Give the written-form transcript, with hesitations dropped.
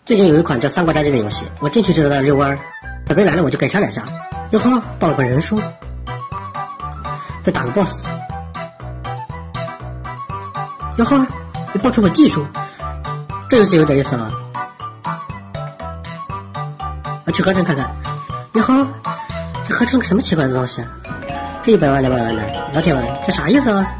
最近有一款叫《三国战记》的游戏，我进去就在那遛弯儿，小兵来了我就给3两下，哟呵，爆了个人数，再打个 boss， 哟呵，又爆出个地鼠，这游戏有点意思啊！我去合成看看，哟呵，这合成个什么奇怪的东西啊？这100万200万的老铁们，这啥意思啊？